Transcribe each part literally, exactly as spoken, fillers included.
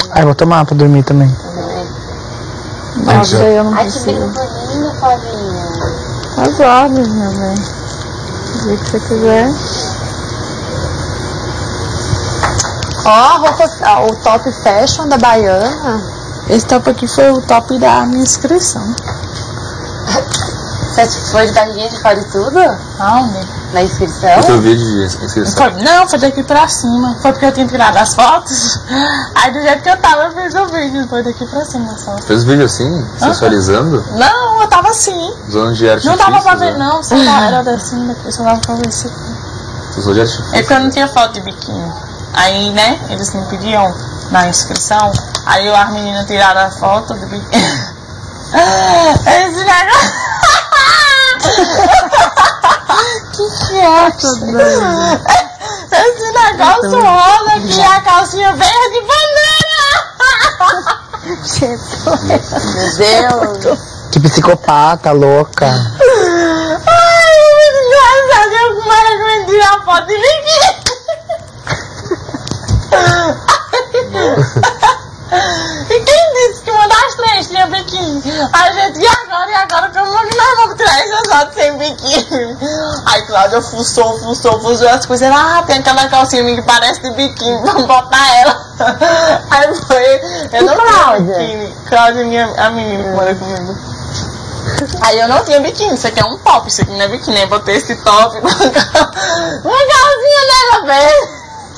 Ai, vou tomar pra dormir também. Nossa, eu não Ai, você consigo. fica dormindo, Flavinha. As ordens, meu bem. Do jeito que você quiser. Ó, a roupa, ó, o top fashion da Baiana. Esse top aqui foi o top da minha inscrição. Você foi de barriguinha de fora e tudo? Não, Na inscrição? Outro vídeo de inscrição. foi, não, foi daqui pra cima. Foi porque eu tinha tirado as fotos. Aí do jeito que eu tava, eu fiz o vídeo. Foi daqui pra cima só. Fez vídeo assim, sensualizando? Não, eu tava assim. Usando de artifício? Não dava pra ver, né? não. Só era assim, depois só dava pra ver isso aqui. Usou de artifício. É porque eu não tinha foto de biquíni. Aí, né, eles me pediam na inscrição. Aí as meninas tiraram a foto do biquíni. Esse negócio. Que que é isso? Esse negócio rola aqui, a calcinha verde bandeira. Meu Deus. Que psicopata, louca. Ai, engraçado, eu como era que me tirar a foto de biquíni. E quem disse que uma das três tinha biquíni? A gente, e agora, e agora, como é que nós vamos tirar essas fotos sem biquíni? Aí Cláudia fuçou, fuçou, fuçou as coisas. Ah, tem aquela calcinha minha que parece de biquíni, vamos botar ela. Aí foi, eu não tinha biquíni. Cláudia, minha, a menina que mora comigo. Aí eu não tinha biquíni, isso aqui é um top, isso aqui não é biquíni. Aí botei esse top, uma calcinha nela, velho.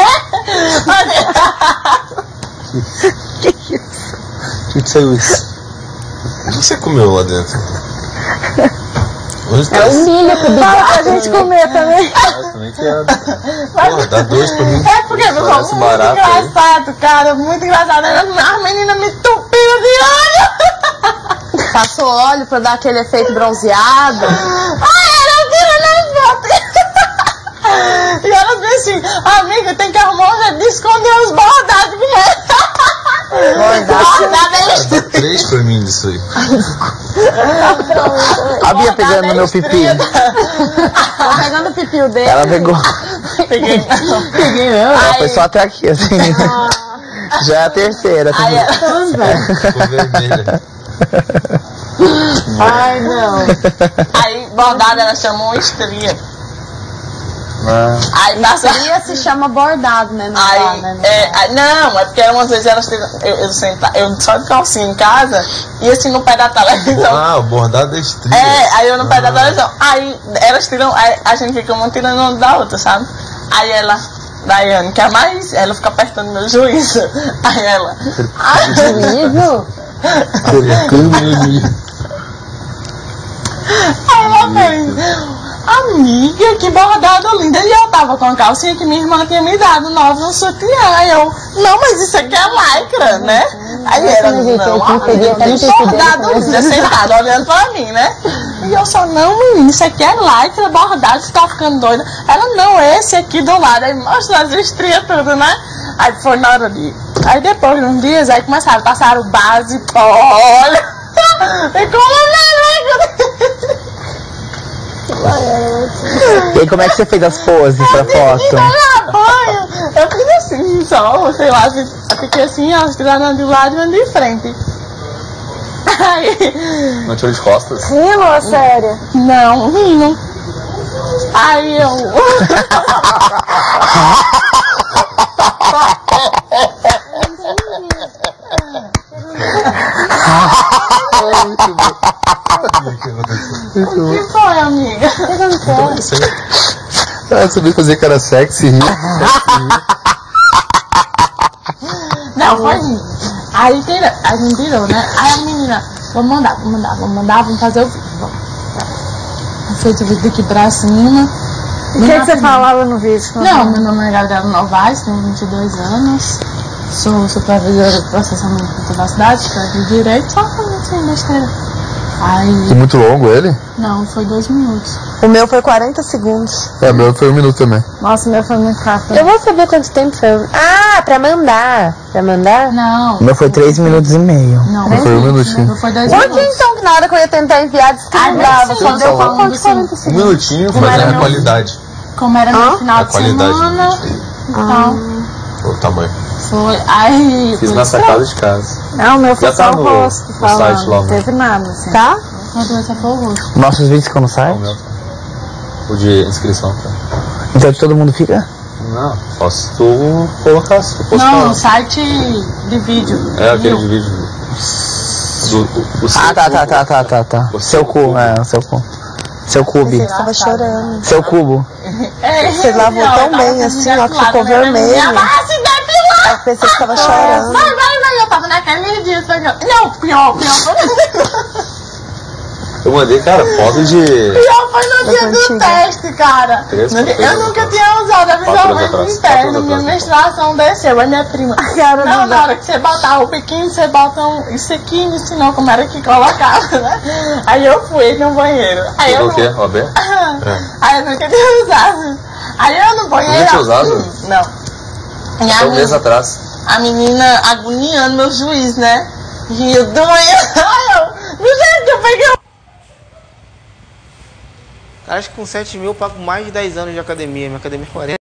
Que isso? O que saiu isso? O que você comeu lá dentro? Onde tá É o isso? milho que Fala pra gente comer também. Ah, eu também quero. Porra, dá dois pra mim. É porque eu sou Parece muito barato aí. engraçado, cara, muito engraçado. As meninas me tupiram de óleo. Passou óleo pra dar aquele efeito bronzeado. Ai, ela tira nas fotos. E ela disse assim, amiga, tem que arrumar um jeito de esconder os bordados. Bordado Ah, dá três pra mim disso aí. A Bia pegando no meu pipi. Tá pegando o pipiu dele. Ela pegou. Peguei, não. Peguei não. Ela foi só até aqui, assim. Já é a terceira. Assim. Aí ela... Ficou vermelha. Ai, não. Aí, bordado, ela chamou estria. Ah. Aí, passa... Estria se chama bordado, né? Não, Aí, dá, né? Não, é, aí, não, é porque umas vezes elas tiram, eu, eu, senta, eu só de calcinha em casa e assim no pé da televisão. Ah, o bordado é estria. É, aí eu no pé ah. da televisão. Aí elas tiram, aí a gente fica uma tirando uma da outra, sabe? Aí ela, Daiane, quer mais? Ela fica apertando meu juízo. Aí ela. Juízo? Aí ela fez. Amiga, que bordado lindo. E eu tava com a calcinha que minha irmã tinha me dado, nova, um sutiã. Aí eu, não, mas isso aqui é lycra, né? Aí ela, não, amiga, que bordado lindo, sentada, olhando pra mim, né? E eu só, não, menina, isso aqui é lycra, bordado, você tá ficando doida. Ela, não, esse aqui do lado. Aí mostra as estrias tudo, né? Aí foi na hora de... Aí depois de uns dias, aí começaram, passaram base, pó, olha. Ficou uma meleca. E aí, como é que você fez as poses pra foto? Eu fiz assim, só, sei lá, eu fiquei assim, ó, tirando de lado e andando de frente. Aí... Não tirou de costas? Rino ou sério? Não, rindo. Aí eu... O que foi, amiga? O que aconteceu? Ah, sabia fazer cara sexy, rir. Não, foi rir. Aí tira, a gente tirou, né? Aí a menina, vamos mandar, vamos mandar, vamos mandar, vamos fazer o vídeo. Vamos. Fez o vídeo daqui pra cima. E o que, que você falava no vídeo? Não, meu nome é Gabriela Novaes, tenho vinte e dois anos. Sou supervisora de processamento de privacidade, escrevo direito, só falando assim, besteira. Aí... Foi muito longo ele? Não, foi dois minutos. O meu foi quarenta segundos. É, o meu foi um minuto também. Nossa, o meu foi muito rápido. Eu vou saber quanto tempo foi. Ah, pra mandar. Pra mandar? Não. O meu foi três minutos e meio. Não, Não, foi um minutinho. Não foi dois Por minutos. que então que na hora que eu ia tentar enviar, disse que não dava? Só deu falando de assim. quarenta Um segundos. minutinho Como fazendo era a meu- qualidade. Como era no Hã? final A de qualidade do semana vídeo. e tal. O tamanho. Foi. Aí. Fiz na sacada de casa. Não, o meu foi Já tá só o no- rosto no falando. site lá, Não né? teve nada, assim. Tá? Quando essa foi o rosto. Nossos vídeos ficam no O site? meu tá. O de inscrição, tá? Então todo mundo fica? Não, só se tu colocar, se tu postar. Não, site de vídeo. É aquele Viu? de vídeo. Do, o, o seu Ah, tá, tá, cubo. tá, tá, tá, tá. O Seu seu cu, cubo. é, o seu cu. Seu cube. Você tava chorando. Seu cubo. É, Você lavou ó, tão eu tava bem, com assim, ó, que depilada, ficou né? vermelho. Minha massa se depilar! Eu pensei que tava chorando. Vai, vai, vai, eu tava naquele dia. Não, pior, pior. Eu mandei, cara, foto de. Pior foi no dia do antiga. teste, cara. Três, No dia- três Eu anos nunca atrás. tinha usado a Quatro anos absorvente atrás, interno. quatro Minha anos menstruação desceu. Aí minha prima. Cara, Não, não na dá. hora que você botar o biquíni, você bota um. Isso aqui me ensinou como era que colocava, né? Aí eu fui no banheiro. Aí eu O quê? O B? É. Aí eu nunca tinha usado. Aí eu no banheiro. Nunca tinha usado? Hum, Não. E a, Até um mês menina, atrás. a menina agoniando meu juiz, né? E eu doendo. Aí eu. Meu Deus, eu peguei o. Acho que com sete mil eu pago mais de dez anos de academia. Minha academia é quarenta.